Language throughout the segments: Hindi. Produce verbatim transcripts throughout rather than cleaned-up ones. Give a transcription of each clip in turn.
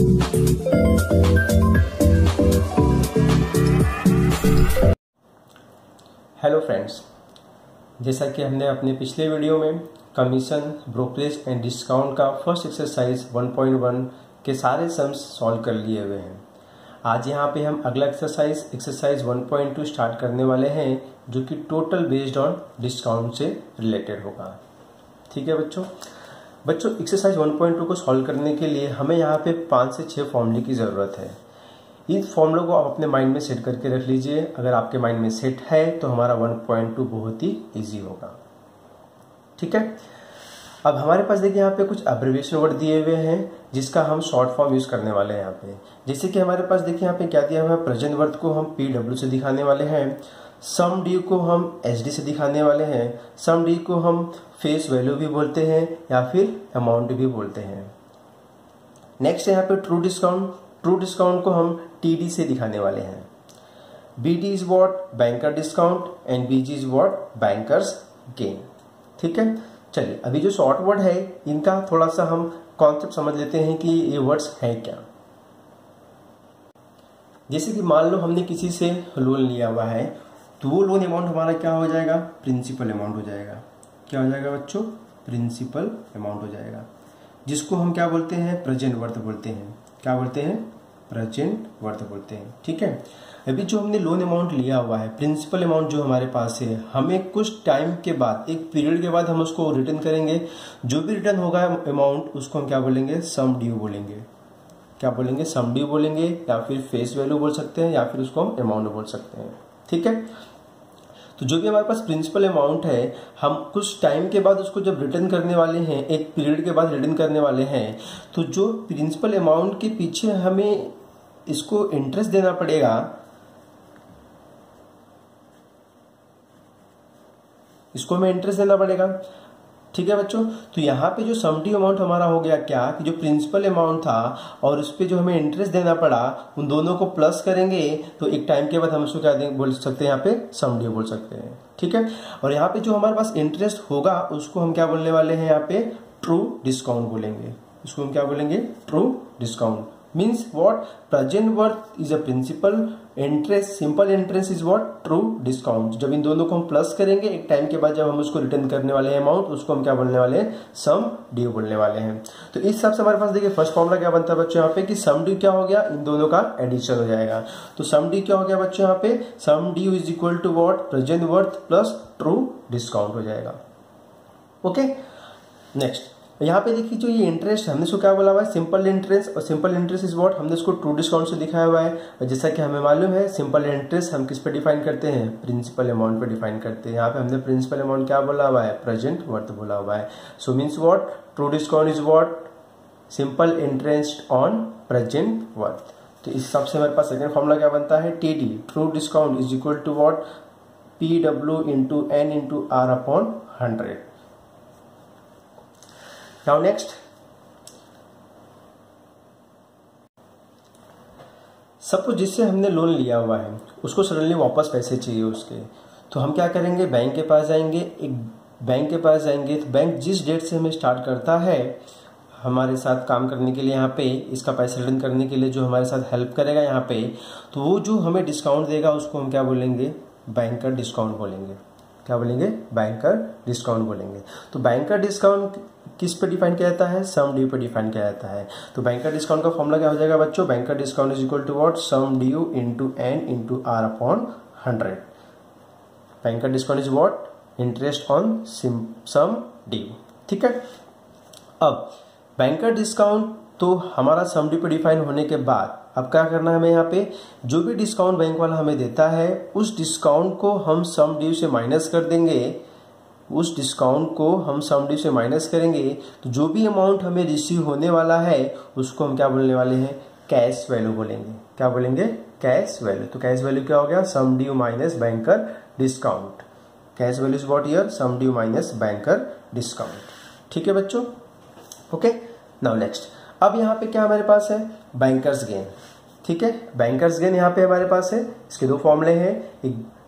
हेलो फ्रेंड्स, जैसा कि हमने अपने पिछले वीडियो में कमीशन, ब्रोकरेज एंड डिस्काउंट का first exercise one point one के सारे सम्स सॉल्व कर लिए हुए हैं। आज यहाँ पे हम अगला exercise exercise one point two start करने वाले हैं, जो कि टोटल बेस्ड ऑन डिस्काउंट से रिलेटेड होगा। ठीक है बच्चों बच्चों एक्सरसाइज वन पॉइंट टू को सॉल्व करने के लिए हमें यहाँ पे पाँच से छः फॉर्मूले की ज़रूरत है। इन फॉर्मूलों को आप अपने माइंड में सेट करके रख लीजिए। अगर आपके माइंड में सेट है तो हमारा वन पॉइंट टू बहुत ही इजी होगा। ठीक है, अब हमारे पास देखिए यहाँ पे कुछ अब्रिविएशन वर्ड दिए हुए हैं जिसका हम शॉर्ट फॉर्म यूज करने वाले हैं यहाँ पे। जैसे कि हमारे पास देखिए यहाँ पे क्या दिया हुआ है, प्रेजेंट वर्ड को हम पी डब्ल्यू से दिखाने वाले हैं, सम ड्यू को हम एच डी से दिखाने वाले हैं, सम ड्यू को हम फेस वैल्यू भी बोलते हैं या फिर अमाउंट भी बोलते हैं। नेक्स्ट यहाँ पे ट्रू डिस्काउंट, ट्रू डिस्काउंट को हम टी डी से दिखाने वाले हैं। B D is what banker discount and B G is what banker's gain. ठीक है, चलिए अभी जो शॉर्ट वर्ड है इनका थोड़ा सा हम कॉन्सेप्ट समझ लेते हैं कि ये वर्ड्स हैं क्या। जैसे कि मान लो हमने किसी से लोन लिया हुआ है तो वो लोन अमाउंट हमारा क्या हो जाएगा, प्रिंसिपल अमाउंट हो जाएगा। क्या हो जाएगा बच्चों, प्रिंसिपल अमाउंट हो जाएगा, जिसको हम क्या बोलते हैं, प्रेजेंट वर्थ बोलते हैं। क्या बोलते हैं, प्रेजेंट वर्थ बोलते हैं। ठीक है, अभी जो हमने लोन अमाउंट लिया हुआ है, प्रिंसिपल अमाउंट जो हमारे पास है, हमें कुछ टाइम के बाद, एक पीरियड के बाद हम उसको रिटर्न करेंगे। जो भी रिटर्न होगा अमाउंट उसको हम क्या बोलेंगे, सम ड्यू बोलेंगे। क्या बोलेंगे, सम ड्यू बोलेंगे या फिर फेस वैल्यू बोल सकते हैं या फिर उसको हम अमाउंट बोल सकते हैं। ठीक है, तो जो भी हमारे पास प्रिंसिपल अमाउंट है, हम कुछ टाइम के बाद उसको जब रिटर्न करने वाले हैं, एक पीरियड के बाद रिटर्न करने वाले हैं, तो जो प्रिंसिपल अमाउंट के पीछे हमें इसको इंटरेस्ट देना पड़ेगा, इसको हमें इंटरेस्ट देना पड़ेगा। ठीक है बच्चों, तो यहाँ पे जो सम ड्यू अमाउंट हमारा हो गया क्या, कि जो प्रिंसिपल अमाउंट था और उस पे जो हमें इंटरेस्ट देना पड़ा, उन दोनों को प्लस करेंगे तो एक टाइम के बाद हम उसको क्या बोल सकते हैं, यहाँ पे सम ड्यू बोल सकते हैं। ठीक है, और यहाँ पे जो हमारे पास इंटरेस्ट होगा उसको हम क्या बोलने वाले हैं, यहाँ पे ट्रू डिस्काउंट बोलेंगे। उसको हम क्या बोलेंगे, true discount. means what, present worth is a principal, interest, simple interest is what, true discount। जब इन दोनों को हम प्लस करेंगे एक टाइम के बाद, जब हम उसको रिटर्न करने वाले हैं अमाउंट, उसको हम क्या बोलने वाले हैं, सम ड्यू बोलने वाले हैं। तो इस हिसाब से हमारे पास देखिए फर्स्ट फॉर्मूला क्या बनता है बच्चों यहाँ पे, कि सम ड्यू क्या हो गया, इन दोनों का एडिशन हो जाएगा। तो सम ड्यू क्या हो गया बच्चों यहाँ पे, sum due is equal to what, present worth plus true discount हो जाएगा। ओके, नेक्स्ट यहाँ पे देखिए जो ये इंटरेस्ट हमने इसको क्या बोला हुआ है, सिंपल इंटरेस्ट, और सिंपल इंटरेस्ट इज व्हाट, हमने इसको ट्रू डिस्काउंट से दिखाया हुआ है। और जैसा कि हमें मालूम है सिंपल इंटरेस्ट हम किस पे डिफाइन करते हैं, प्रिंसिपल अमाउंट पे डिफाइन करते हैं। यहाँ पे हमने प्रिंसिपल अमाउंट क्या बोला हुआ है, प्रेजेंट वर्थ बोला हुआ है। So means what, true discount is what, simple interest on present worth. तो इस हिसाब से हमारे पास सेकेंड फॉर्मूला क्या बनता है, T D, true discount is equal to what, P W into N into are upon hundred. Now next, suppose जिससे हमने लोन लिया हुआ है उसको सडनली वापस पैसे चाहिए उसके, तो हम क्या करेंगे, बैंक के पास जाएंगे। एक बैंक के पास जाएंगे तो बैंक जिस डेट से हमें स्टार्ट करता है हमारे साथ काम करने के लिए, यहाँ पे इसका पैसा रिटर्न करने के लिए जो हमारे साथ हेल्प करेगा यहाँ पे, तो वो जो हमें डिस्काउंट देगा उसको हम क्या बोलेंगे, बैंकर डिस्काउंट बोलेंगे। क्या बोलेंगे, बैंकर डिस्काउंट बोलेंगे। तो बैंकर डिस्काउंट किस पे डिफाइन किया जाता है, सम ड्यू पे डिफाइन किया जाता है। तो बैंकर डिस्काउंट का फॉर्मूला क्या हो जाएगा बच्चों, banker discount is equal to what, sum due into N into are upon hundred. Banker discount is what, interest on sum due. ठीक है, अब बैंकर डिस्काउंट तो हमारा सम ड्यू पे डिफाइन होने के बाद अब क्या करना है हमें, यहाँ पे जो भी डिस्काउंट बैंक वाला हमें देता है उस डिस्काउंट को हम सम ड्यू से माइनस कर देंगे। उस डिस्काउंट को हम सम ड्यू से माइनस करेंगे तो जो भी अमाउंट हमें रिसीव होने वाला है उसको हम क्या बोलने वाले हैं, कैश वैल्यू बोलेंगे। क्या बोलेंगे, कैश वैल्यू। तो कैश वैल्यू क्या हो गया, sum due minus banker discount. Cash value is what here, sum due minus banker discount. ठीक है बच्चों, ओके। नाउ नेक्स्ट, अब यहाँ पे क्या हमारे पास है, बैंकर्स गेन। ठीक है, बैंकर्स गेन यहाँ पे हमारे पास है, इसके दो फॉर्मूले हैं, एक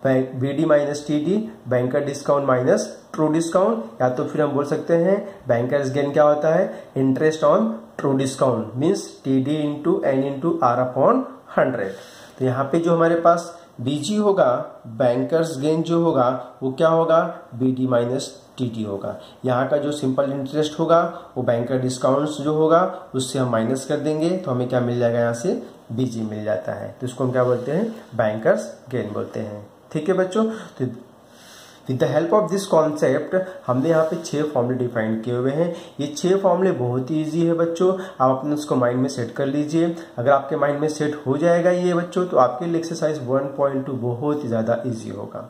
B D minus T D, banker discount minus true discount, या तो फिर हम बोल सकते हैं बैंकर्स गेन क्या होता है, interest on true discount means T D into N into are upon hundred. तो यहाँ पे जो हमारे पास बीजी होगा, बैंकर्स गेन जो होगा वो क्या होगा, B D minus T D होगा। यहाँ का जो सिंपल इंटरेस्ट होगा वो बैंकर डिस्काउंट्स जो होगा उससे हम माइनस कर देंगे, तो हमें क्या मिल जाएगा, यहाँ से बीजी मिल जाता है। तो इसको हम क्या बोलते हैं, बैंकर्स गेन बोलते हैं। ठीक है बच्चों, तो with the help of this concept हमने यहाँ पे छह फॉर्मूले डिफाइन किए हुए हैं। ये छह फॉर्मूले बहुत ही ईजी है बच्चों, आप अपने उसको माइंड में सेट कर लीजिए। अगर आपके माइंड में सेट हो जाएगा ये बच्चों, तो आपके लिए एक्सरसाइज वन पॉइंट टू बहुत ही ज्यादा ईजी होगा।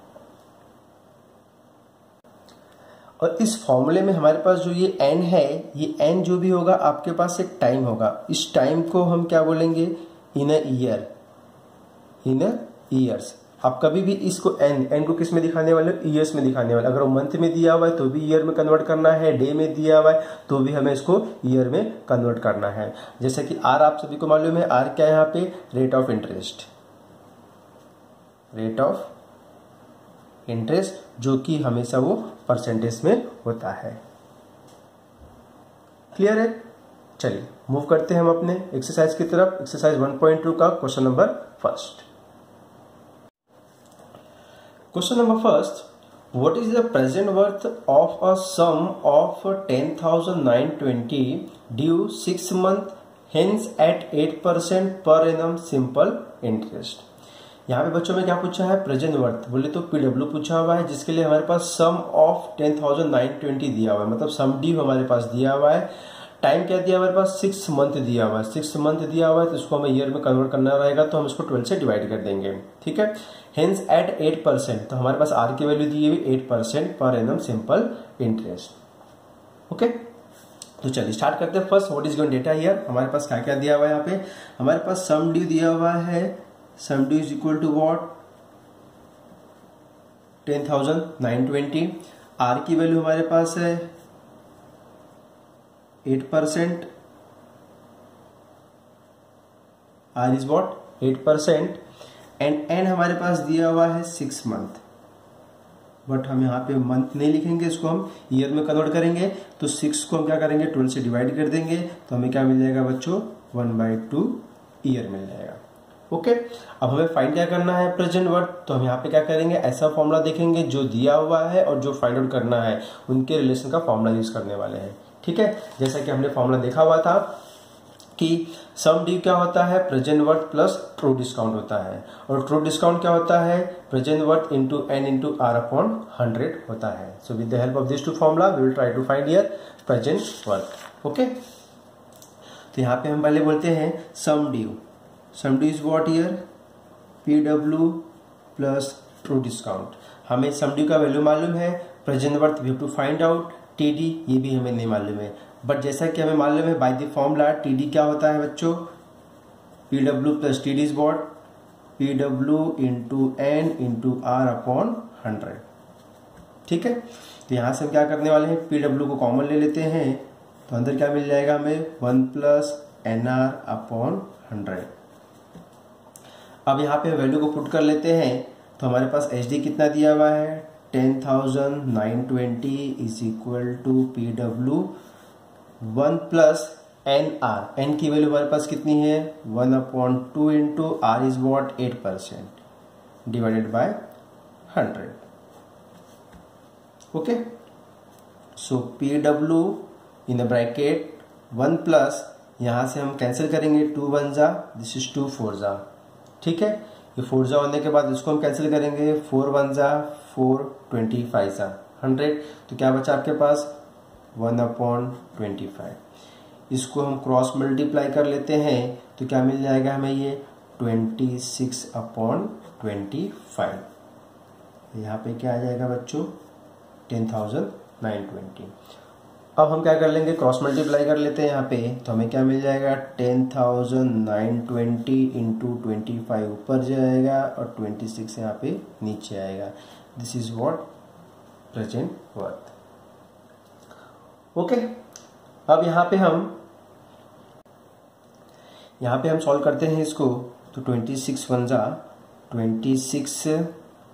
और इस फॉर्मूले में हमारे पास जो ये एन है, ये एन जो भी होगा आपके पास एक टाइम होगा। इस टाइम को हम क्या बोलेंगे, इन a year, in a years. आप कभी भी इसको एन एन को किस में दिखाने वाले हो, ईयर्स में दिखाने वाले। अगर वो मंथ में दिया हुआ है तो भी ईयर में कन्वर्ट करना है, डे में दिया हुआ है तो भी हमें इसको ईयर में कन्वर्ट करना है। जैसे कि आर आप सभी को मालूम है, आर क्या है यहाँ पे, rate of interest, rate of interest जो कि हमेशा वो परसेंटेज में होता है। क्लियर है? चलिए मूव करते हैं हम अपने एक्सरसाइज की तरफ। एक्सरसाइज वन पॉइंट टू का question number first. Question number first, what is the present worth of a sum of ten thousand nine hundred twenty due six month hence at eight percent per annum simple interest। यहाँ पे बच्चों में क्या पूछा है, प्रेजेंट वर्थ, बोले तो पीडब्ल्यू पूछा हुआ है, जिसके लिए हमारे पास sum of ten thousand nine twenty दिया हुआ है, मतलब सम डी हमारे पास दिया हुआ है। टाइम क्या दिया हमारे पास, सिक्स मंथ दिया हुआ है, सिक्स मंथ दिया हुआ है, तो इसको हमें ईयर में कन्वर्ट करना रहेगा, तो हम इसको ट्वेल्व से डिवाइड कर देंगे। ठीक है, हेंस एट एट परसेंट, तो हमारे पास आर की वैल्यू दी हुई eight percent per annum simple interest. Okay, तो चलिए स्टार्ट करते हैं। First what is given data here, हमारे पास क्या क्या दिया हुआ है यहाँ पे, हमारे पास सम ड्यू दिया हुआ है, sum due is equal to what, ten thousand nine twenty. R की वैल्यू हमारे पास है eight percent, are is what eight percent, and N हमारे पास दिया हुआ है सिक्स मंथ, बट हम यहाँ पे मंथ नहीं लिखेंगे, इसको हम ईयर में कन्वर्ट करेंगे। तो सिक्स को हम क्या करेंगे, ट्वेल्व से डिवाइड कर देंगे, तो हमें क्या मिल जाएगा बच्चों, वन बाई टू ईयर मिल जाएगा। ओके, अब हमें फाइंड क्या करना है, प्रेजेंट वर्थ। तो हम यहाँ पे क्या करेंगे, ऐसा फॉर्मूला देखेंगे जो दिया हुआ है और जो फाइंड आउट करना है उनके रिलेशन का फॉर्मूला यूज करने वाले हैं। ठीक है, जैसा कि हमने फॉर्मूला देखा हुआ था कि सम डी क्या होता है, present worth plus true discount होता है, और ट्रू डिस्काउंट क्या होता है, present worth into N into are upon hundred होता है। So with the help of this two formula we will try to find here present worth. Okay, तो यहाँ पे हम पहले बोलते हैं sum due, sum due is what here, P W plus true discount. हमें सम ड्यू का वैल्यू मालूम है, present worth we have to find out, T D ये भी हमें नहीं मालूम है, बट जैसा कि हमें मालूम है by the formula T D क्या होता है बच्चों, P W plus T D is what, P W into N into are upon hundred. ठीक है, तो यहां से हम क्या करने वाले हैं, पी डब्ल्यू को कॉमन ले लेते हैं, तो अंदर क्या मिल जाएगा हमें, one plus N R upon hundred. अब यहाँ पे वैल्यू को पुट कर लेते हैं, तो हमारे पास एच डी कितना दिया हुआ है, ten thousand nine twenty is equal to P W one plus N R, N की वैल्यू हमारे पास कितनी है, one upon two into are is what eight percent divided by hundred. Okay, so P W in the bracket one plus, यहां से हम कैंसिल करेंगे, टू वन जा, दिस इज टू फोर जा। ठीक है, ये फोर जा होने के बाद इसको हम कैंसिल करेंगे, फोर वन जा फोर, ट्वेंटी फाइव जा हंड्रेड, तो क्या बचा आपके पास, वन अपॉन ट्वेंटी फाइव। इसको हम क्रॉस मल्टीप्लाई कर लेते हैं, तो क्या मिल जाएगा हमें, ये twenty six upon twenty five. यहाँ पे क्या आ जाएगा बच्चों, टेन थाउजेंड नाइन ट्वेंटी। अब हम क्या कर लेंगे, क्रॉस मल्टीप्लाई कर लेते हैं यहाँ पे, तो हमें क्या मिल जाएगा, ten thousand nine twenty into twenty five ऊपर जाएगा और ट्वेंटी सिक्स यहाँ पे नीचे आएगा। This is what present worth. Okay, अब यहाँ पे हम यहाँ पे हम सॉल्व करते हैं इसको, तो ट्वेंटी सिक्स वन जा ट्वेंटी सिक्स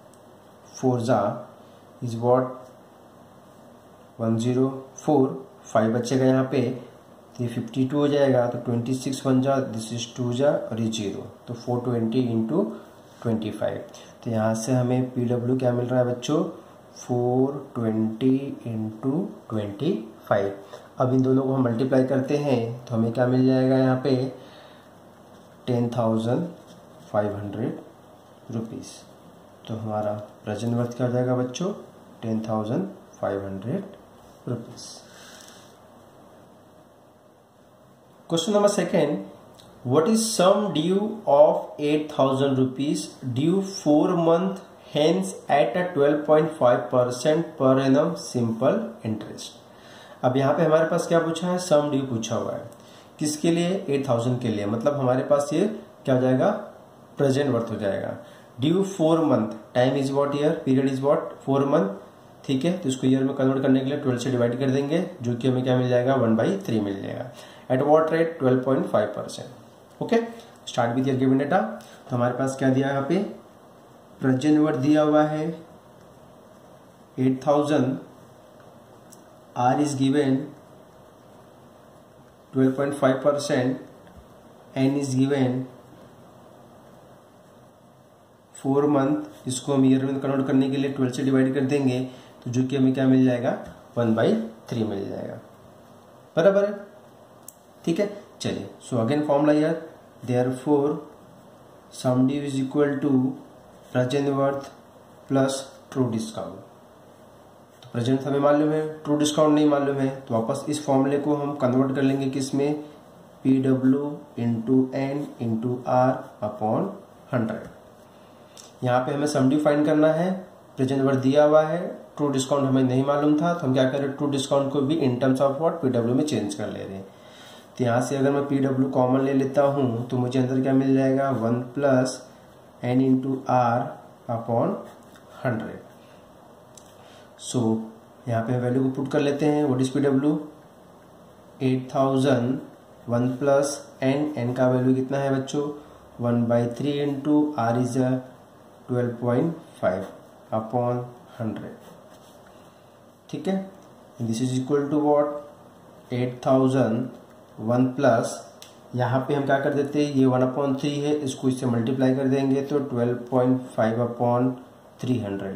फोर जा is what one zero four, five बचेगा यहाँ पे तो ये फिफ्टी टू हो जाएगा, तो ट्वेंटी सिक्स वन जा दिस इज टू जा और ये जीरो, तो four twenty into twenty five, तो यहाँ से हमें पी डब्ल्यू क्या मिल रहा है बच्चों, four twenty into twenty five. अब इन दोनों को हम मल्टीप्लाई करते हैं तो हमें क्या मिल जाएगा यहाँ पे ten thousand five hundred rupees. तो हमारा प्रेजेंट वर्थ क्या हो जाएगा बच्चों, ten thousand five hundred rupees. Question number second, what is sum due of eight thousand rupees due four month hence at a twelve point five percent per annum simple interest। अब यहाँ पे हमारे पास क्या पूछा है, सम ड्यू पूछा हुआ है, किसके लिए, एट थाउजेंड के लिए, मतलब हमारे पास ये क्या हो जाएगा, प्रेजेंट वर्थ हो जाएगा। Due four month, time is what year, period is what four month, ठीक है, तो इसको ईयर में कन्वर्ट करने के लिए ट्वेल्व से डिवाइड कर देंगे, जो कि हमें क्या मिल जाएगा, वन बाई थ्री मिल जाएगा। At what rate, twelve point five percent. Okay, start with year given data. तो हमारे पास क्या दिया है यहाँ पे, प्रेजेंट वर्थ दिया हुआ है eight thousand, R is given twelve point five percent, N is given four month, इसको हम ईयर में कन्वर्ट करने के लिए ट्वेल्व से डिवाइड कर देंगे, तो जो कि हमें क्या मिल जाएगा, वन बाई थ्री मिल जाएगा, बराबर है, ठीक है। चलिए, सो अगेन फॉर्मूला यार, therefore sum due is equal to present worth plus true discount. तो प्रेजेंट हमें मालूम है, ट्रू डिस्काउंट नहीं मालूम है, तो वापस इस फॉर्मूले को हम कन्वर्ट कर लेंगे किसमें, P W into N into are upon hundred. यहाँ पे हमें सम ड्यू फाइंड करना है, प्रेजेंट वर्थ दिया हुआ है, ट्रू डिस्काउंट हमें नहीं मालूम था, तो हम क्या करें, ट्रू डिस्काउंट को भी in terms of what, P W में चेंज कर ले रहे हैं। तो यहाँ से अगर मैं पी डब्ल्यू कॉमन ले लेता हूँ तो मुझे अंदर क्या मिल जाएगा, one plus N into are upon hundred. So यहाँ पे वैल्यू को पुट कर लेते हैं, what is P W, eight thousand, one plus N, N का वैल्यू कितना है बच्चों, one by three into are is a twelve point five upon hundred, ठीक है। This is equal to what, eight thousand, one plus, यहाँ पे हम क्या कर देते हैं, ये वन अपॉन थ्री है, इसको इससे मल्टीप्लाई कर देंगे तो twelve point five upon three hundred,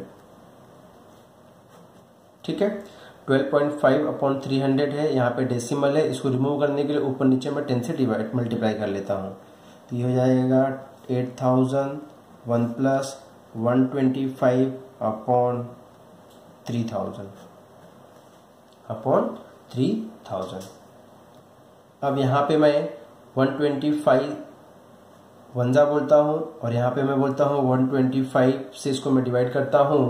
ठीक है। Twelve point five upon three hundred है, यहाँ पे डेसिमल है, इसको रिमूव करने के लिए ऊपर नीचे मैं टेन से डिवाइड मल्टीप्लाई कर लेता हूँ, तो ये हो जाएगा eight thousand, one plus one twenty five upon three thousand upon three thousand. अब यहाँ पे मैं वन ट्वेंटी फाइव वनजा बोलता हूँ और यहाँ पे मैं बोलता हूँ वन ट्वेंटी फाइव से इसको मैं डिवाइड करता हूँ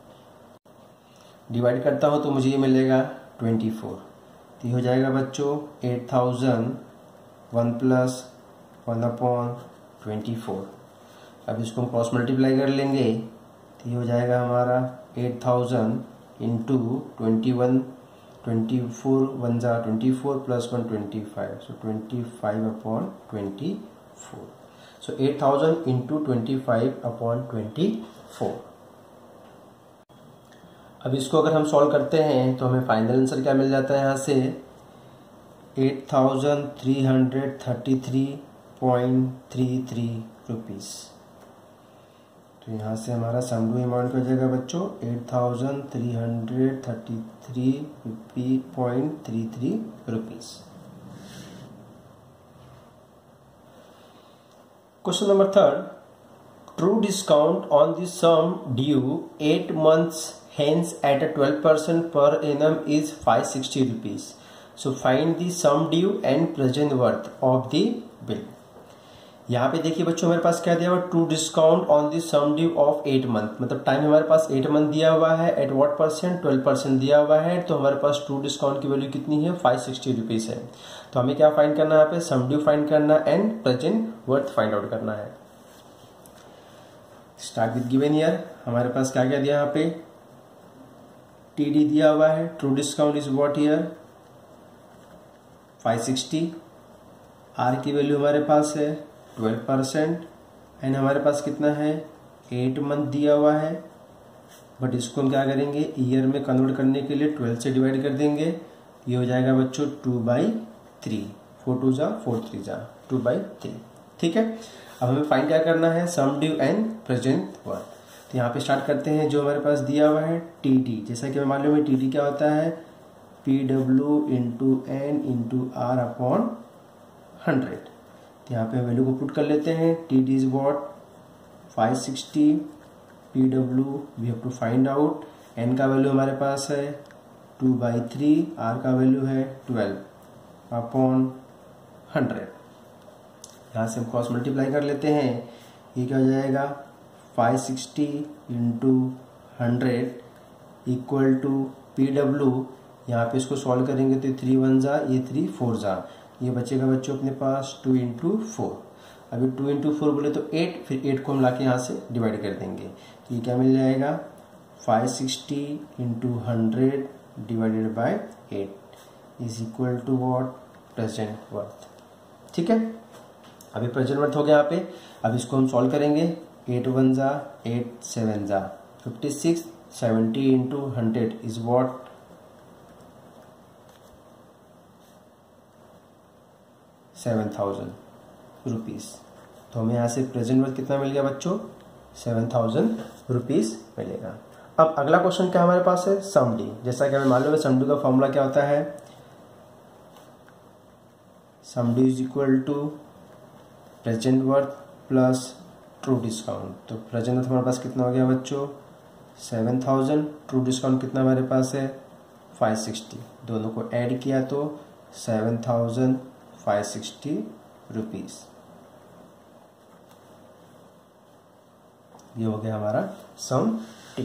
डिवाइड करता हूँ तो मुझे ये मिलेगा ट्वेंटी फोर। तो ये हो जाएगा बच्चों eight thousand, one plus one upon twenty four. अब इसको हम क्रॉस मल्टीप्लाई कर लेंगे तो ये हो जाएगा हमारा eight thousand into twenty one, twenty four one जा twenty four plus one twenty five, so twenty five upon twenty four. So eight thousand into twenty five upon twenty four. अब इसको अगर हम सॉल्व करते हैं तो हमें फाइनल आंसर क्या मिल जाता है यहाँ से, eight thousand three hundred thirty three point three three rupees. तो यहाँ से हमारा सम ड्यू अमाउंट हो जाएगा बच्चों eight thousand three hundred thirty three point three three rupees. Question number third, true discount on the sum due eight months hence at a twelve percent per annum is five sixty rupees. So find the sum due and present worth of the bill. यहाँ पे देखिए बच्चों हमारे पास क्या दिया हुआ, true discount on the sum due of eight month, मतलब टाइम हमारे पास एट मंथ दिया हुआ है, at what percent, twelve percent दिया हुआ है, तो हमारे पास ट्रू डिस्काउंट की वैल्यू कितनी है, फाइव सिक्सटी रुपीज है। तो हमें क्या फाइंड करना है यहाँ पे, सम ड्यू फाइंड करना and present worth find out करना है। स्टार्ट विद गिवन ईयर, हमारे पास क्या क्या दिया यहाँ पे, टी डी दिया हुआ है, true discount is what year five sixty, R की वैल्यू हमारे पास है ट्वेल्व परसेंट, एंड हमारे पास कितना है एट मंथ दिया हुआ है, बट इसको हम क्या करेंगे, ईयर में कन्वर्ट करने के लिए ट्वेल्व से डिवाइड कर देंगे। ये हो जाएगा बच्चों two by three, four two जा फोर थ्री जा टू बाई थ्री। ठीक है, अब हमें फाइंड क्या करना है, sum due and present worth. तो यहाँ पे स्टार्ट करते हैं, जो हमारे पास दिया हुआ है टी डी, जैसा कि हमें मालूम है टी डी क्या होता है, P W into N into are upon hundred. तो यहाँ पे वैल्यू को पुट कर लेते हैं, T D is what five sixty, P W we have to find out, N का वैल्यू हमारे पास है टू बाई थ्री, आर का वैल्यू है ट्वेल्व अपॉन हंड्रेड। यहाँ से हम क्रॉस मल्टीप्लाई कर लेते हैं, ये क्या हो जाएगा five sixty into hundred equal to P W, यहाँ पे इसको सॉल्व करेंगे तो थ्री वन जा, ये थ्री फोर जा, ये बचेगा बच्चों अपने पास टू इंटू फोर। अभी टू इंटू फोर बोले तो एट, फिर एट को हम लाके यहाँ से डिवाइड कर देंगे, तो ये क्या मिल जाएगा five sixty into hundred divided by eight is equal to what, present worth. ठीक है, अभी प्रेजेंट वर्थ हो गया यहाँ पे। अब इसको हम सॉल्व करेंगे, एट वन जा, एट सेवन जा, fifty six, seventy into hundred is what, seven thousand rupees. तो हमें यहाँ से प्रेजेंट वर्थ कितना मिल गया बच्चों, सेवन थाउजेंड रुपीज मिलेगा। अब अगला क्वेश्चन क्या हमारे पास है, सम डी। जैसा कि हमें मालूम है सम डी का फॉर्मूला क्या होता है, sum D is equal to present worth plus true discount. तो प्रेजेंट वर्थ हमारे पास कितना हो गया बच्चों, सेवन थाउजेंड, ट्रू डिस्काउंट कितना हमारे पास है फाइव सिक्सटी, दोनों को ऐड किया तो seven thousand five sixty rupees. ये हो गया हमारा sum T.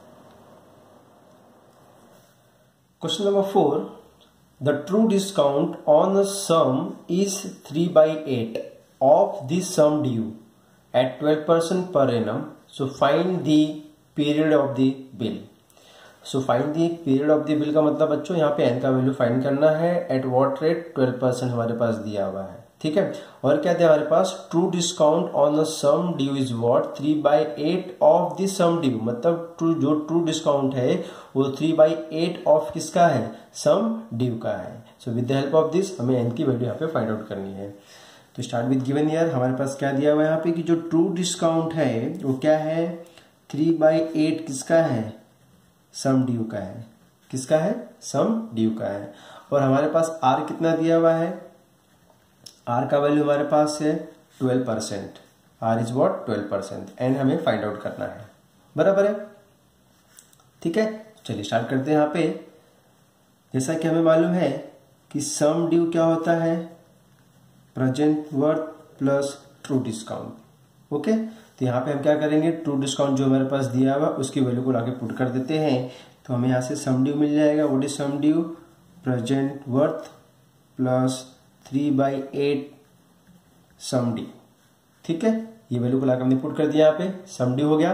Question number four, the true discount on a sum is three by eight of the sum due at twelve percent per annum, so find the period of the bill. So find the period of the bill का मतलब बच्चों यहाँ पे एन का वैल्यू फाइंड करना है, at what rate, twelve percent हमारे पास दिया हुआ है। ठीक है, और क्या दिया हमारे पास, true discount on the sum due is what, three by eight of the sum due, मतलब ट्रू जो ट्रू डिस्काउंट है वो थ्री बाई एट ऑफ किसका है, सम ड्यू का है। So with the help of this हमें एन की वैल्यू यहाँ पे फाइंड आउट करनी है। तो स्टार्ट विद गिवन ईयर, हमारे पास क्या दिया हुआ है यहाँ पे कि जो ट्रू डिस्काउंट है वो क्या है, थ्री बाई एट किसका है, सम ड्यू का है। किसका है, सम ड्यू का है। और हमारे पास आर कितना दिया हुआ है, आर का वैल्यू हमारे पास है twelve percent, are is what twelve percent, and हमें फाइंड आउट करना है। बराबर है, ठीक है। चलिए स्टार्ट करते हैं। यहाँ पे जैसा कि हमें मालूम है कि सम ड्यू क्या होता है, present worth plus true discount. Okay, तो यहाँ पे हम क्या करेंगे, ट्रू डिस्काउंट जो हमारे पास दिया हुआ उसकी वैल्यू को लाके पुट कर देते हैं, तो हमें यहाँ से सम ड्यू मिल जाएगा। What is sum due, present worth plus three by eight sum due. ठीक है, ये वैल्यू को लाकर हमने पुट कर दिया, यहाँ पे सम ड्यू हो गया।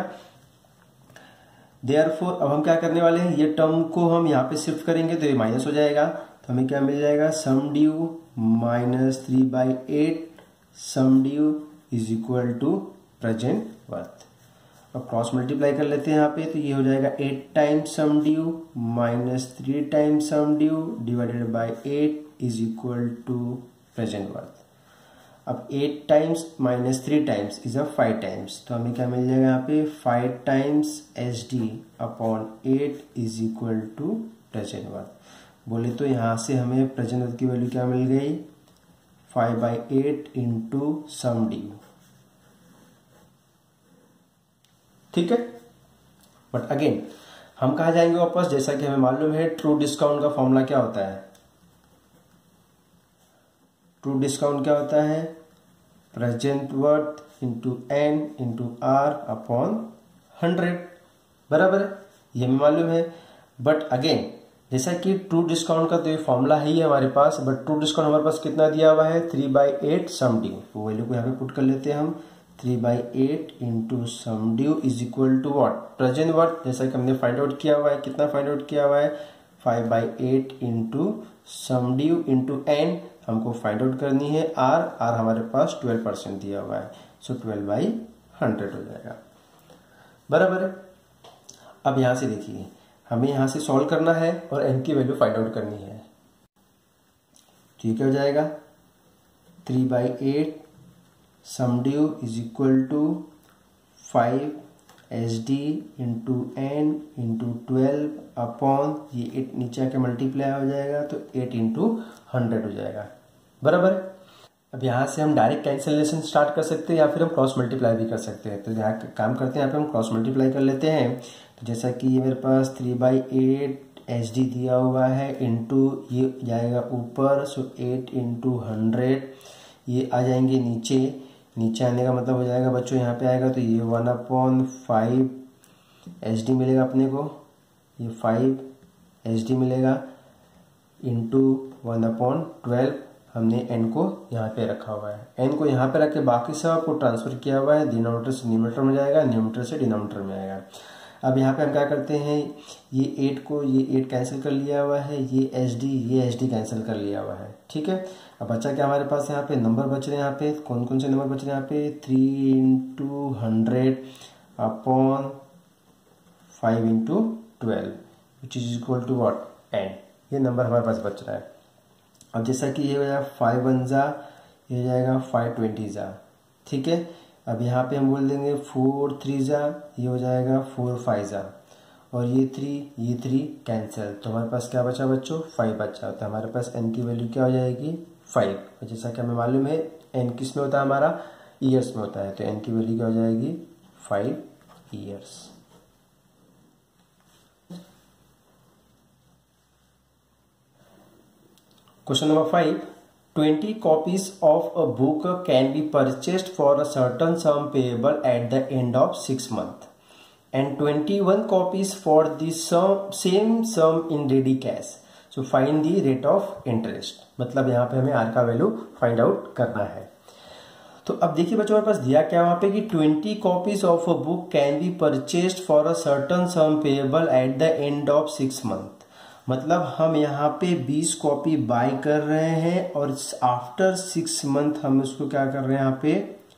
देयरफॉर अब हम क्या करने वाले हैं, ये टर्म को हम यहाँ पे शिफ्ट करेंगे तो ये माइनस हो जाएगा, तो हमें क्या मिल जाएगा, sum due minus three by eight sum due is equal to present worth. अब क्रॉस मल्टीप्लाई कर लेते हैं यहाँ पे, तो ये हो जाएगा eight times sum due minus three times sum due divided by eight is equal to present worth. अब eight times minus three times is a five times, तो हमें क्या मिल जाएगा यहाँ पे, five times S D upon eight is equal to present worth. बोले तो यहाँ से हमें प्रेजेंट वर्थ की वैल्यू क्या मिल गई, five by eight into sum due. ठीक है, बट अगेन हम कहा जाएंगे वापस, जैसा कि हमें मालूम है ट्रू डिस्काउंट का फॉर्मूला क्या होता है, ट्रू डिस्काउंट क्या होता है, present worth into N into are upon hundred. बराबर है, ये हमें मालूम है। बट अगेन जैसा कि ट्रू डिस्काउंट का तो ये फॉर्मूला है ही हमारे पास, बट ट्रू डिस्काउंट हमारे पास कितना दिया हुआ है, three by eight sum due. वो वैल्यू को यहाँ पे पुट कर लेते हैं हम, three by eight into sum due is equal to what, present worth. जैसा कि हमने फाइंड आउट किया हुआ है, कितना फाइंड आउट किया हुआ है, five by eight into sum due into N, हमको फाइंड आउट करनी है आर, आर हमारे पास ट्वेल्व परसेंट दिया हुआ है, सो ट्वेल्व बाई हंड्रेड हो जाएगा। बराबर है। अब यहाँ से देखिए, हमें यहाँ से सॉल्व करना है और एन की वैल्यू फाइंड आउट करनी है। तो ये क्या हो जाएगा, three by eight sum due is equal to five H D into N into twelve upon ये एट नीचे आके मल्टीप्लाई हो जाएगा तो एट इंटू हंड्रेड हो जाएगा, बराबर। अब यहाँ से हम डायरेक्ट कैंसिलेशन स्टार्ट कर सकते हैं या फिर हम क्रॉस मल्टीप्लाई भी कर सकते हैं। तो यहाँ काम करते हैं, यहाँ पे हम क्रॉस मल्टीप्लाई कर लेते हैं। तो जैसा कि ये मेरे पास three by eight H D दिया हुआ है इंटू ये जाएगा ऊपर, सो एट इंटू हंड्रेड, ये आ जाएंगे नीचे। नीचे आने का मतलब हो जाएगा बच्चों यहाँ पे आएगा तो ये one upon five H D मिलेगा अपने को, ये फाइव एच डी मिलेगा इंटू वन अपॉन ट्वेल्व, हमने एन को यहाँ पे रखा हुआ है। एन को यहाँ पे रख के बाकी सब को ट्रांसफर किया हुआ है, डिनोमिनेटर से न्यूमरेटर में जाएगा, न्यूमरेटर से डिनोमिनेटर में आएगा। अब यहाँ पे हम क्या करते हैं, ये एट को ये एट कैंसिल कर लिया हुआ है, ये एच डी ये एच डी कैंसिल कर लिया हुआ है, ठीक है। अब बच्चा क्या हमारे पास यहाँ पे नंबर बच रहे हैं, यहाँ पे कौन कौन से नंबर बच रहे हैं, यहाँ पे three into hundred upon five into twelve which is equal to what N, ये नंबर हमारे पास बच रहा है। अब जैसा कि ये हो जाएगा फाइव वन जा, ये हो जाएगा फाइव ट्वेंटी जा, ठीक है। अब यहाँ पे हम बोल देंगे फोर थ्री जा, ये हो जाएगा फोर फाइव जा, और ये थ्री ये थ्री कैंसिल, तो हमारे पास क्या बचा बच्चों, फाइव बचा। तो हमारे पास एन की वैल्यू क्या हो जाएगी, फाइव। और जैसा कि हमें मालूम है एन किस में होता है, हमारा ईयर्स में होता है, तो एन की वैल्यू क्या हो जाएगी, five years. Question number five. twenty copies of a book can be purchased for a certain sum payable at the end of six months and twenty-one copies for the sum, same sum in ready cash. So find the rate of interest. मतलब यहाँ पे हमें R का वैल्यू फाइंड आउट करना है। तो अब देखिए बच्चों, हमारे पास दिया क्या वहाँ पे कि twenty copies of a book can be purchased for a certain sum payable at the end of six month. मतलब हम यहाँ पे बीस कॉपी बाय कर रहे हैं और आफ्टर सिक्स मंथ हम इसको क्या कर रहे हैं, यहाँ पे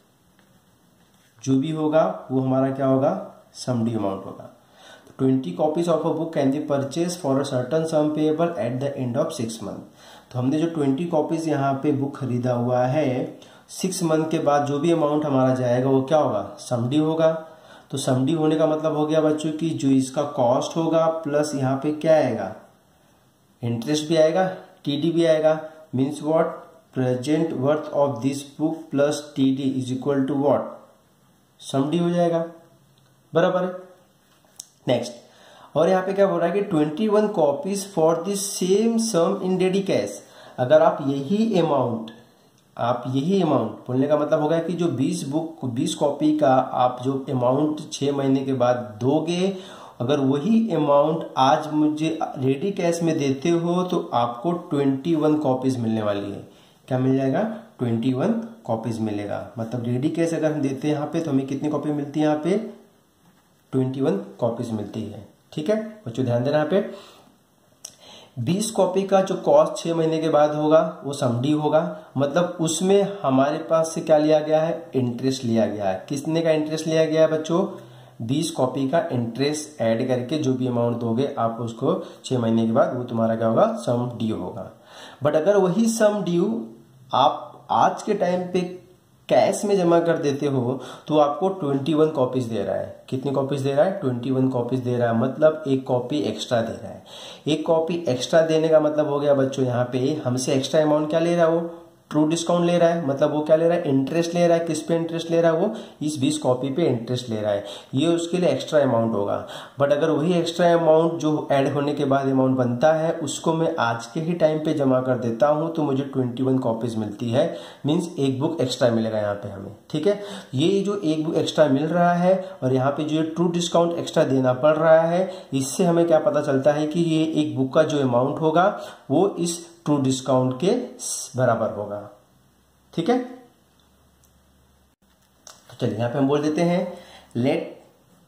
जो भी होगा वो हमारा क्या होगा, सम ड्यू अमाउंट होगा। Twenty copies of a book can be purchase for a certain sum payable at the end of six month. तो हमने जो ट्वेंटी कॉपीज यहाँ पे बुक खरीदा हुआ है, सिक्स मंथ के बाद जो भी अमाउंट हमारा जाएगा वो क्या होगा, सम ड्यू होगा। तो सम ड्यू होने का मतलब हो गया बच्चों की जो इसका कॉस्ट होगा प्लस यहाँ पे क्या आएगा, इंटरेस्ट भी आएगा, टीडी भी आएगा। Means what, present worth of this book plus TD is equal to what, sum due हो जाएगा, बराबर है। नेक्स्ट, और यहाँ पे क्या बोल रहा है कि twenty one copies for this same sum in ready cash. अगर आप यही अमाउंट आप यही अमाउंट बोलने का मतलब होगा कि जो बीस बुक बीस कॉपी का आप जो अमाउंट छह महीने के बाद दोगे, अगर वही अमाउंट आज मुझे रेडी कैश में देते हो तो आपको इक्कीस कॉपीज मिलने वाली है। क्या मिल जाएगा, इक्कीस कॉपीज मिलेगा। मतलब रेडी कैश अगर हम देते हैं यहाँ पे तो हमें कितनी कॉपी मिलती है, यहाँ पे इक्कीस कॉपीज मिलती है, ठीक है बच्चों, ध्यान देना। यहाँ पे बीस कॉपी का जो कॉस्ट छह महीने के बाद होगा वो सम ड्यू होगा। मतलब उसमें हमारे पास से क्या लिया गया है, इंटरेस्ट लिया गया है। कितने का इंटरेस्ट लिया गया है बच्चों, बीस कॉपी का इंटरेस्ट ऐड करके जो भी अमाउंट दोगे आप उसको छह महीने के बाद वो तुम्हारा क्या होगा, सम ड्यू होगा। बट अगर वही सम ड्यू आप आज के टाइम पे कैश में जमा कर देते हो तो आपको इक्कीस कॉपीज दे रहा है। कितनी कॉपीज दे रहा है, इक्कीस कॉपीज दे रहा है। मतलब एक कॉपी एक्स्ट्रा दे रहा है। एक कॉपी एक्स्ट्रा देने का मतलब हो गया बच्चों, यहाँ पे हमसे एक्स्ट्रा अमाउंट क्या ले रहा है, वो ट्रू डिस्काउंट ले रहा है। मतलब वो क्या ले रहा है, इंटरेस्ट ले रहा है। किस पे इंटरेस्ट ले रहा है, वो इस बीस कॉपी पे इंटरेस्ट ले रहा है। ये उसके लिए एक्स्ट्रा अमाउंट होगा। बट अगर वही एक्स्ट्रा अमाउंट जो ऐड होने के बाद अमाउंट बनता है उसको मैं आज के ही टाइम पे जमा कर देता हूं तो मुझे इक्कीस कॉपीज मिलती है। मींस एक बुक एक्स्ट्रा मिलेगा यहाँ पे हमें, ठीक है। ये जो एक बुक एक्स्ट्रा मिल रहा है और यहाँ पे जो ट्रू डिस्काउंट एक्स्ट्रा देना पड़ रहा है, इससे हमें क्या पता चलता है कि ये एक बुक का जो अमाउंट होगा वो इस ट्रू डिस्काउंट के बराबर होगा, ठीक है। तो चलिए यहां पे हम बोल देते हैं, let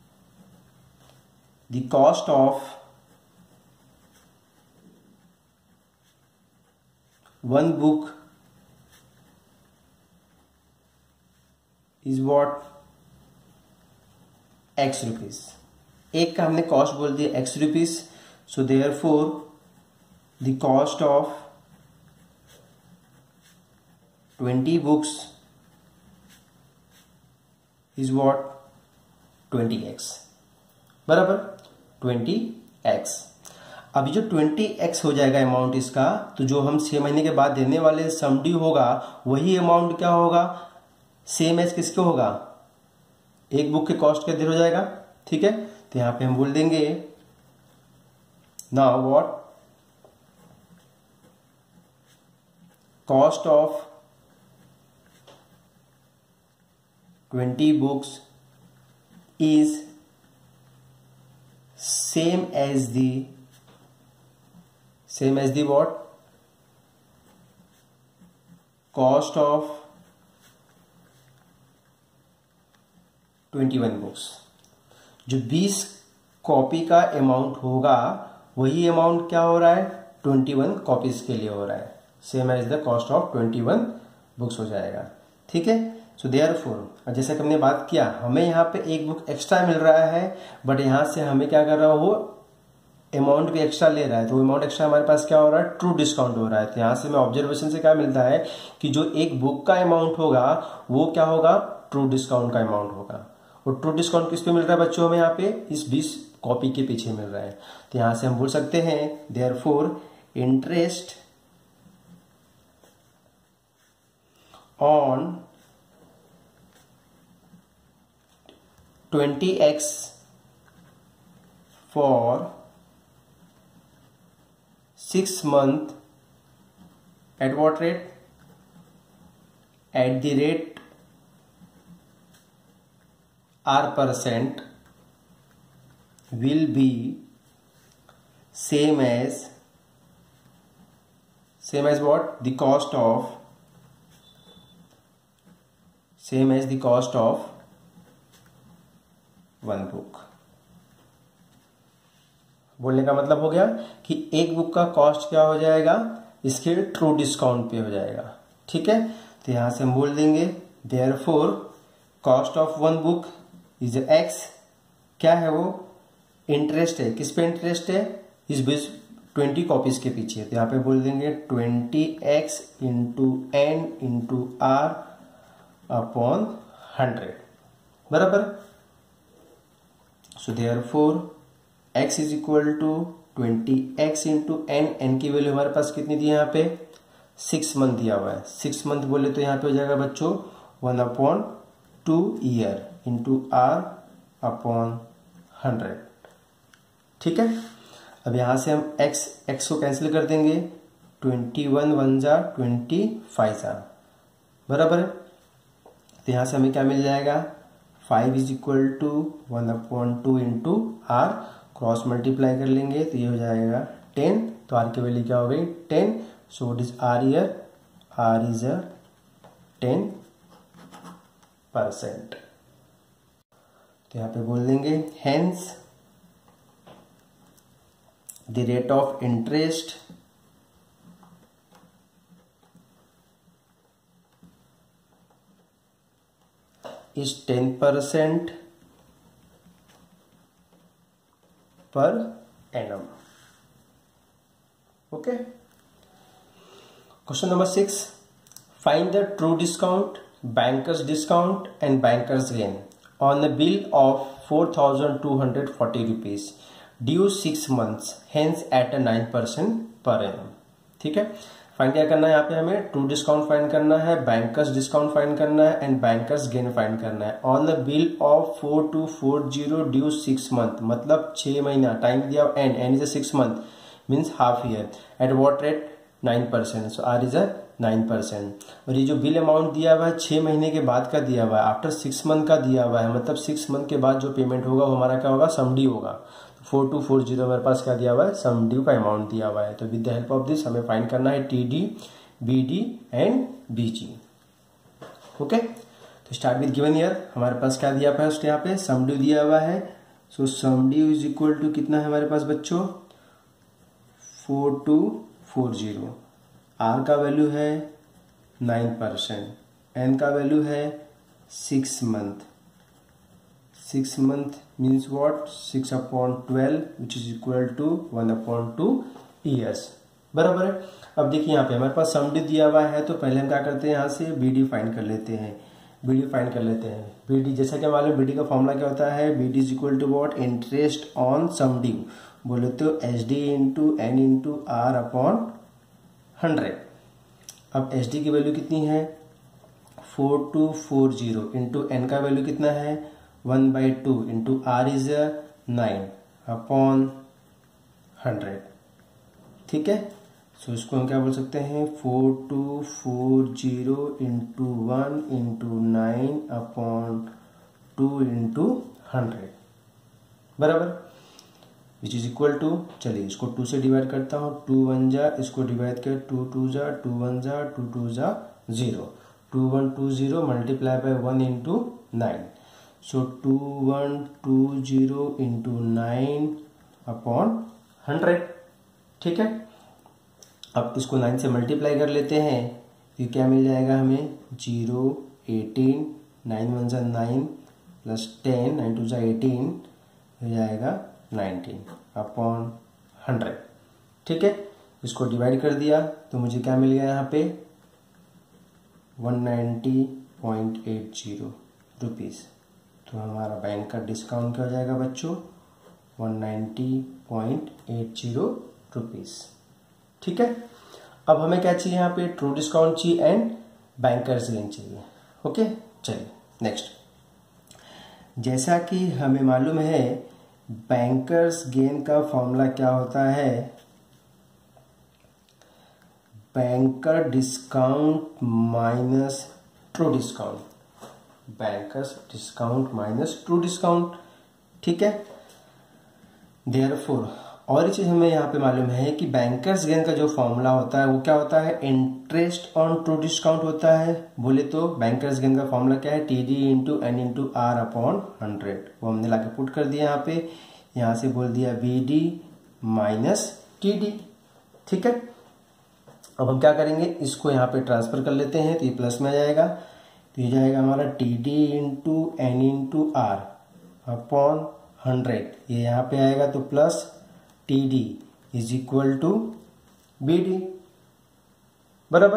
the cost of one book is what, x rupees. एक का हमने कॉस्ट बोल दिया x rupees, so therefore the cost of twenty books is what twenty x, बराबर ट्वेंटी एक्स। अभी जो ट्वेंटी एक्स हो जाएगा अमाउंट इसका, तो जो हम छह महीने के बाद देने वाले सम ड्यू होगा वही अमाउंट क्या होगा, सेम एज किसके होगा, एक बुक के कॉस्ट के अंदर हो जाएगा। ठीक है, तो यहां पे हम बोल देंगे now what cost of twenty books is same as the same as the what cost of twenty one books. जो बीस कॉपी का अमाउंट होगा वही अमाउंट क्या हो रहा है, ट्वेंटी वन कॉपीज के लिए हो रहा है, same as the cost of twenty one books हो जाएगा। ठीक है, सो देयरफॉर जैसा कि हमने बात किया, हमें यहाँ पे एक बुक एक्स्ट्रा मिल रहा है, बट यहाँ से हमें क्या कर रहा है, वो अमाउंट भी एक्स्ट्रा ले रहा है, तो अमाउंट एक्स्ट्रा हमारे पास क्या हो रहा है, ट्रू डिस्काउंट हो रहा है। तो यहाँ से हमें ऑब्जर्वेशन से क्या मिलता है कि जो एक बुक का अमाउंट होगा वो क्या होगा, ट्रू डिस्काउंट का अमाउंट होगा। और ट्रू डिस्काउंट किस पे मिल रहा है बच्चों, हमें यहाँ पे इस बीस कॉपी के पीछे मिल रहा है। तो यहाँ से हम बोल सकते हैं therefore interest on twenty x for six month at what rate? At the rate R percent will be same as same as what? The cost of same as the cost of one book. बोलने का मतलब हो गया कि एक बुक का कॉस्ट क्या हो जाएगा, इसके ट्रू डिस्काउंट पे हो जाएगा। ठीक है, तो यहां से हम बोल देंगे therefore cost of one book is x. क्या है वो, इंटरेस्ट है, किस पे इंटरेस्ट है, इस बीस ट्वेंटी कॉपीज के पीछे। तो यहाँ पे बोल देंगे twenty x into N into are upon hundred, बराबर। So therefore x is equal to twenty x into n, n की वैल्यू हमारे पास कितनी दी है यहाँ पे, सिक्स मंथ दिया हुआ है। सिक्स मंथ बोले तो यहाँ पे हो जाएगा बच्चों one upon two year into are upon hundred. ठीक है, अब यहां से हम x x को कैंसिल कर देंगे, ट्वेंटी वन वन जा ट्वेंटी फाइव जा, बराबर। तो यहां से हमें क्या मिल जाएगा, five is equal to one upon two into r, cross multiply कर लेंगे तो ये हो जाएगा टेन। तो आर की वैल्यू क्या हो गई, ten. So what is r year, r is a ten percent. तो यहां पे बोल देंगे hence the rate of interest is ten percent per annum. Okay. Question number six. Find the true discount, banker's discount and banker's gain on a bill of four thousand two hundred forty rupees due six months, hence at a nine percent per annum. ठीक है, फाइंड क्या करना है, यहाँ पे हमें ट्रू डिस्काउंट फाइंड करना है, बैंकर्स डिस्काउंट फाइंड करना है एंड बैंकर्स गेन फाइंड करना है on the bill of four two four zero due six month, मतलब छह महीना टाइम दिया, and and is a six month means half year, at what rate, nine percent. So r is a nine percent. और ये जो बिल अमाउंट दिया हुआ है छह महीने के बाद का दिया हुआ है, आफ्टर सिक्स मंथ का दिया हुआ है, मतलब सिक्स मंथ के बाद जो पेमेंट होगा वो हमारा क्या होगा, सम ड्यू होगा। फोर टू फोर जीरो हमारे पास क्या दिया हुआ है, सम ड्यू का अमाउंट दिया हुआ है। तो with the help of this हमें फाइंड करना है T D, B D and B G. Okay, तो स्टार्ट विद गिवन ईयर। हमारे पास क्या दिया हुआ है, उसके यहाँ पे सम ड्यू दिया हुआ है। So sum due is equal to कितना है हमारे पास बच्चों, four two four zero. R का वैल्यू है नाइन परसेंट, एन का वैल्यू है six month, six month means what six upon twelve which is equal to one upon two years. बराबर है। अब देखिए यहाँ पे हमारे पास सम ड्यू दिया हुआ है, तो पहले हम क्या करते हैं, यहाँ से बी डी फाइंड कर लेते हैं। बी डी फाइंड कर लेते हैं। बी डी जैसा कि मालूम, बी डी का फॉर्मूला क्या होता है, B D is equal to what, interest on sum due, बोले तो H D into N into are upon hundred. अब एच डी की वैल्यू कितनी है, four two four zero, into n का वैल्यू कितना है, one by two, into are is nine upon hundred. ठीक है, सो इसको हम क्या बोल सकते हैं, four two four zero into one into nine upon two into hundred, बराबर, विच इज इक्वल टू, चलिए इसको टू से डिवाइड करता हूँ, टू वन जा, इसको डिवाइड कर, टू टू जा, टू वन जा, टू टू जा zero, two one two zero multiply by one into nine, so two one two zero into nine upon hundred. ठीक है, अब इसको नाइन से मल्टीप्लाई कर लेते हैं, ये क्या मिल जाएगा हमें, जीरो, एटीन, नाइन वन जा nine, plus ten, nine two जा एटीन, हो जाएगा नाइनटीन अपॉन हंड्रेड। ठीक है, इसको डिवाइड कर दिया तो मुझे क्या मिल गया यहाँ पे, one ninety point eight zero rupees. तो हमारा बैंक का डिस्काउंट क्या हो जाएगा बच्चों, one ninety point eight zero rupees. ठीक है, अब हमें क्या चाहिए यहाँ पे, ट्रू डिस्काउंट चाहिए एंड बैंकर्स गेन चाहिए। ओके, चलिए नेक्स्ट। जैसा कि हमें मालूम है बैंकर्स गेन का फॉर्मूला क्या होता है, banker discount minus true discount, bankers discount minus true discount. ठीक है, देयरफॉर और एक चीज हमें यहाँ पे मालूम है कि बैंकर्स गेन का जो फॉर्मूला होता है वो क्या होता है, इंटरेस्ट ऑन ट्रू डिस्काउंट होता है। बोले तो बैंकर्स गेन का फॉर्मूला क्या है, T D into N into are upon hundred. वो हमने लाके पुट कर दिया यहाँ पे, यहाँ से बोल दिया B D minus T D. ठीक है, अब हम क्या करेंगे, इसको यहाँ पे ट्रांसफर कर लेते हैं, तो ये प्लस में आ जाएगा, तो ये जाएगा हमारा T D into N into are upon hundred, ये यहाँ पे आएगा तो plus T D is equal to B D, बराबर।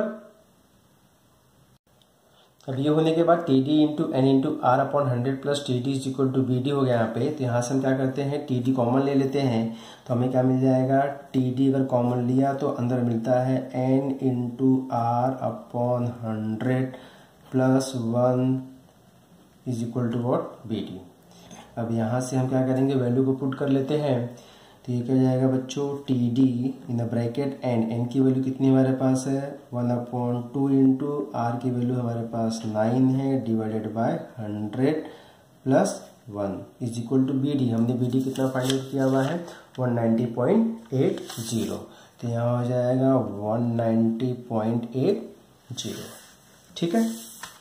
अब ये होने के बाद T D into N into are upon hundred plus T D is equal to B D हो गया यहाँ पे। तो यहाँ से हम क्या करते हैं, टी डी कॉमन ले लेते हैं, तो हमें क्या मिल जाएगा, टी डी अगर कॉमन लिया तो अंदर मिलता है n into are upon hundred plus one is equal to what, B D. अब यहाँ से हम क्या करेंगे, वैल्यू को पुट कर लेते हैं, तो ये क्या जाएगा बच्चों, T D in the bracket n, n की वैल्यू कितनी हमारे पास है, one upon two into r की वैल्यू हमारे पास नाइन है, divided by hundred plus one is equal to B D. हमने बी डी कितना फाइंड आउट किया हुआ है, one ninety point eight zero, तो यहाँ हो जाएगा one ninety point eight zero. ठीक है,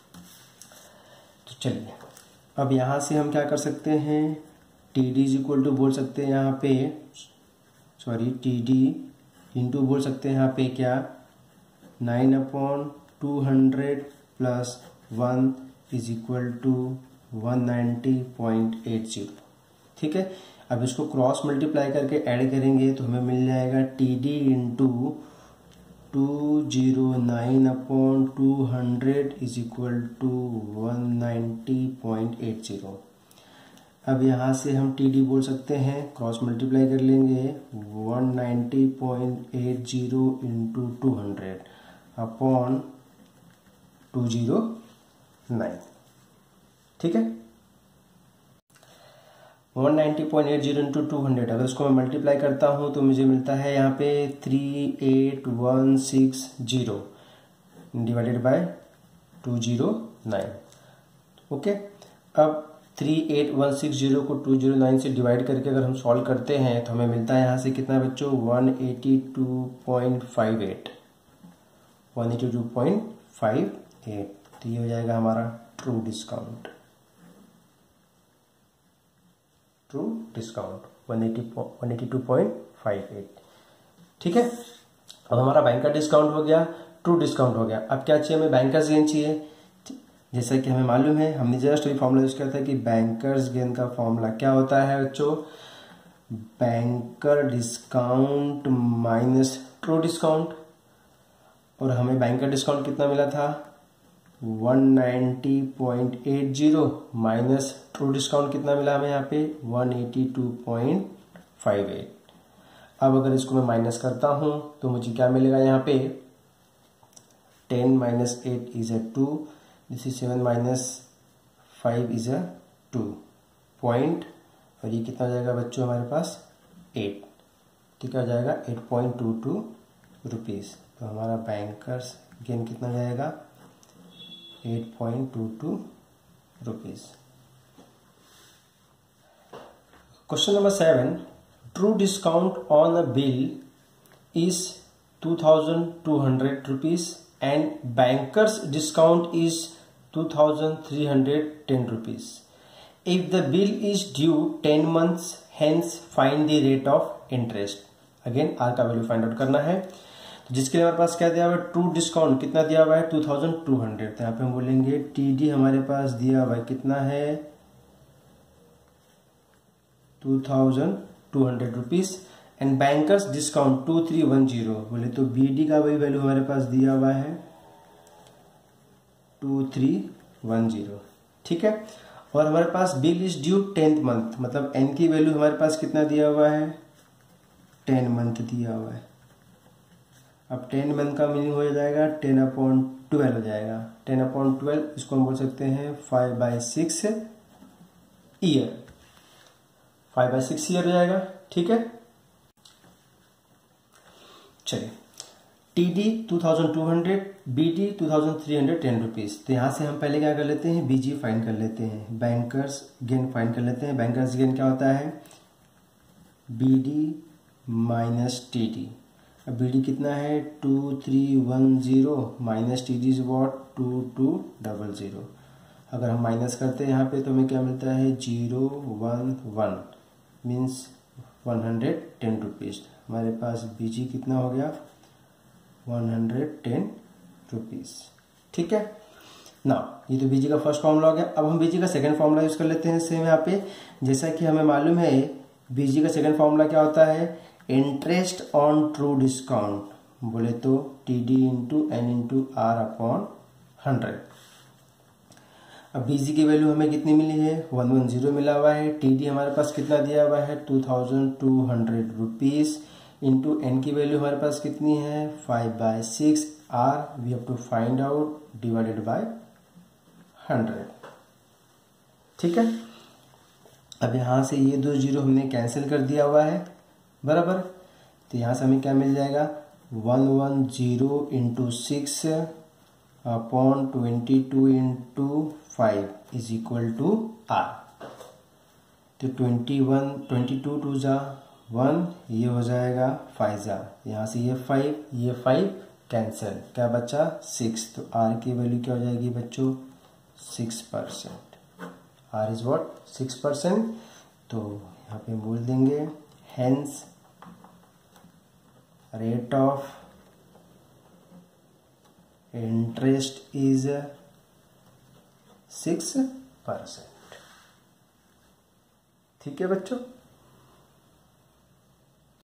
तो चलिए अब यहाँ से हम क्या कर सकते हैं, T D is equal to बोल सकते हैं यहाँ पे, सॉरी टी डी इंटू बोल सकते हैं यहाँ पे क्या, nine upon two hundred plus one is equal to one ninety point eight zero. ठीक है, अब इसको क्रॉस मल्टीप्लाई करके ऐड करेंगे तो हमें मिल जाएगा T D into two zero nine upon two hundred is equal to one ninety point eight zero. अब यहाँ से हम टी डी बोल सकते हैं, क्रॉस मल्टीप्लाई कर लेंगे, one ninety point eight zero into two hundred upon two zero nine. ठीक है, one ninety point eight zero into two hundred, अगर इसको मैं मल्टीप्लाई करता हूँ तो मुझे मिलता है यहाँ पे three eight one six zero divided by two zero nine. Okay, अब three eight one six zero को टू जीरो नाइन से डिवाइड करके अगर हम सॉल्व करते हैं तो हमें मिलता है यहाँ से कितना बच्चों, one eighty two point five eight, one eighty two point five eight. तो ये हो जाएगा हमारा true discount, true discount one eighty two point five eight. ठीक है, अब हमारा बैंक का डिस्काउंट हो गया, ट्रू डिस्काउंट हो गया। अब क्या चाहिए हमें, बैंकर्स गेन चाहिए। जैसा कि हमें मालूम है, हमने जस्ट वही फॉर्मूला यूज किया था कि बैंकर्स गेन का फॉर्मूला क्या होता है बच्चों, banker discount minus true discount. और हमें बैंकर डिस्काउंट कितना मिला था, one ninety point eight zero minus true discount कितना मिला हमें यहाँ पे one eighty two point five eight. अब अगर इसको मैं माइनस करता हूं तो मुझे क्या मिलेगा यहाँ पे, ten minus eight is a two, this is seven minus five is a two point, और ये कितना हो जाएगा बच्चों हमारे पास एट, ठीक है हो जाएगा eight point two two rupees. तो हमारा बैंकर्स गेन कितना जाएगा, eight point two two rupees. Question number seven, true discount on a bill is two thousand two hundred rupees and banker's discount is two thousand three hundred ten rupees. If the bill is due ten months, hence find the rate of interest. Again R का वैल्यू फाइंड आउट करना है, तो जिसके लिए हमारे पास क्या दिया हुआ है, ट्रू डिस्काउंट कितना दिया हुआ है टू थाउजेंड टू हंड्रेड। तो यहाँ पे हम बोलेंगे टी डी हमारे पास दिया हुआ है कितना है two thousand two hundred rupees and bankers discount two three one zero, बोले तो बी डी का वही वैल्यू हमारे पास दिया हुआ है टू थ्री वन जीरो, ठीक है। और हमारे पास bill is due tenth month, मतलब एन की वैल्यू हमारे पास कितना दिया हुआ है, टेन मंथ दिया हुआ है। अब टेन मंथ का मीनिंग हो जाएगा टेन अपॉन ट्वेल्व हो जाएगा, टेन अपॉन ट्वेल्व इसको हम बोल सकते हैं five by six year, five by six year हो जाएगा, ठीक है। चलिए T D two thousand two hundred, B D two thousand three hundred ten rupees. तो यहां से हम पहले क्या कर लेते हैं, बीजी फाइंड कर लेते हैं, बैंकर्स गेन फाइंड कर लेते हैं। बैंकर्स गेन क्या होता है, B D minus T D. अब बी डी कितना है two three one zero minus T D is what two two double zero. अगर हम माइनस करते हैं यहाँ पे तो हमें क्या मिलता है zero one one means one hundred ten rupees. हमारे पास बीजी कितना हो गया वन हंड्रेड टेन रुपीज, ठीक है ना। ये तो बीजी का फर्स्ट फॉर्मूला हो गया। अब हम बीजी का सेकंड फॉर्मूला यूज कर लेते हैं सेम यहाँ पे। जैसा कि हमें मालूम है बीजी का सेकंड फॉर्मूला क्या होता है, इंटरेस्ट ऑन ट्रू डिस्काउंट, बोले तो T D into N into are upon hundred. अब बीजी की वैल्यू हमें कितनी मिली है वन वन जीरो मिला हुआ है, टी डी हमारे पास कितना दिया हुआ है two thousand two hundred rupees into n की वैल्यू हमारे पास कितनी है five by six, r we have to find out divided by hundred, ठीक है। अब यहां से ये दो जीरो हमने कैंसिल कर दिया हुआ है बराबर, तो यहां से हमें क्या मिल जाएगा one one zero into six upon twenty two into five is equal to r. तो twenty one twenty two two जा वन, ये हो जाएगा फाइव जा, यहाँ से ये फाइव ये फाइव कैंसिल, क्या बचा सिक्स। तो आर की वैल्यू क्या हो जाएगी बच्चों six percent, are is what six percent. तो यहाँ पे बोल देंगे hence rate of interest is six percent, ठीक है बच्चों।